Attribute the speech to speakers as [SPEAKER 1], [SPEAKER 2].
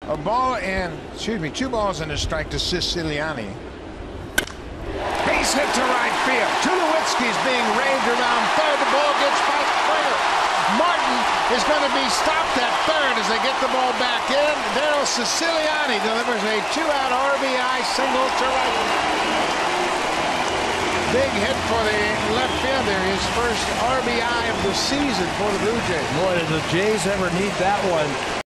[SPEAKER 1] A ball and, excuse me, 2 balls and a strike to Ceciliani. Base hit to right field. Tulowitzki's being raved around third. The ball gets by Springer. Martin is going to be stopped at third as they get the ball back in. Darrell Ceciliani delivers a 2-out RBI single to right. Big hit for the left fielder. His first RBI of the season for the Blue Jays.
[SPEAKER 2] Boy, did the Jays ever need that one.